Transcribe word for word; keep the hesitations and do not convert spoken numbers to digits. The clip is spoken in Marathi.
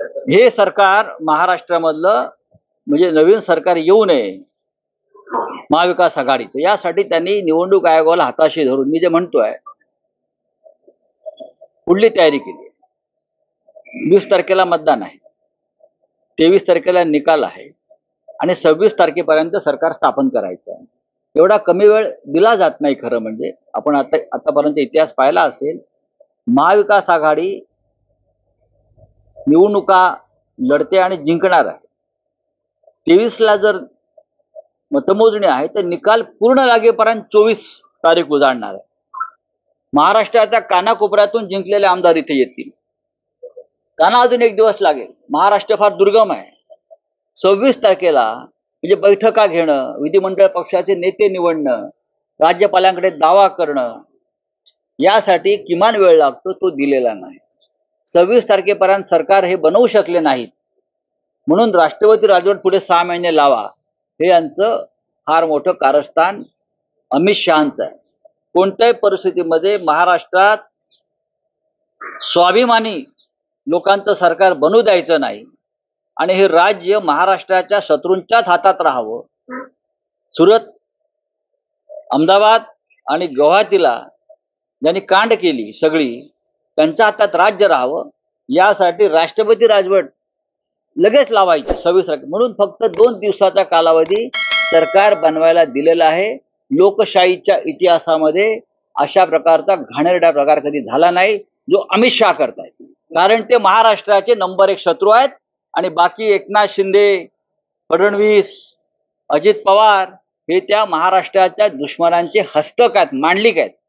हे सरकार महाराष्ट्रामधलं म्हणजे नवीन सरकार येऊ नये महाविकास आघाडीचं, यासाठी त्यांनी निवडणूक आयोगाला हाताशी धरून मी जे म्हणतोय पुढली तयारी केली. वीस तारखेला मतदान आहे, तेवीस तारखेला निकाल आहे आणि सव्वीस तारखेपर्यंत सरकार स्थापन करायचं आहे. एवढा कमी वेळ दिला जात नाही. खरं म्हणजे आपण आता आतापर्यंत इतिहास पाहिला असेल, महाविकास आघाडी निवडणुका लढते आणि जिंकणार आहे. तेवीस ला जर मतमोजणी आहे तर निकाल पूर्ण लागेपर्यंत चोवीस तारीख उजाडणार आहे. महाराष्ट्राच्या कानाकोपऱ्यातून जिंकलेले आमदार इथे येतील. त्यांना अजून एक दिवस लागेल. महाराष्ट्र फार दुर्गम आहे. सव्वीस तारखेला म्हणजे बैठका घेणं, विधिमंडळ पक्षाचे नेते निवडणं, राज्यपालांकडे दावा करणं, यासाठी किमान वेळ लागतो, तो दिलेला नाही. सव्वीस तारखेपर्यंत सरकार हे बनवू शकले नाहीत, म्हणून राष्ट्रपती राजवट पुढे सहा महिने लावा, हे यांचं फार मोठं कारस्थान अमित शहांचं आहे. कोणत्याही परिस्थितीमध्ये महाराष्ट्रात स्वाभिमानी लोकांचं सरकार बनू द्यायचं नाही आणि हे राज्य महाराष्ट्राच्या शत्रूंच्याच हातात राहावं. सुरत, अहमदाबाद आणि गुवाहाटीला ज्यांनी कांड केली सगळी, त्यांच्या हातात राज्य राहावं, यासाठी राष्ट्रपती राजवट लगेच लावायची सव्वीस तारखे. म्हणून फक्त दोन दिवसाचा कालावधी सरकार बनवायला दिलेला आहे. लोकशाहीच्या इतिहासामध्ये अशा प्रकारचा घाणेरडा प्रकार कधी झाला नाही जो अमित शहा करतायत. कारण ते महाराष्ट्राचे नंबर एक शत्रू आहेत आणि बाकी एकनाथ शिंदे, फडणवीस, अजित पवार हे त्या महाराष्ट्राच्या दुश्मनांचे हस्तक आहेत, मांडलिक आहेत.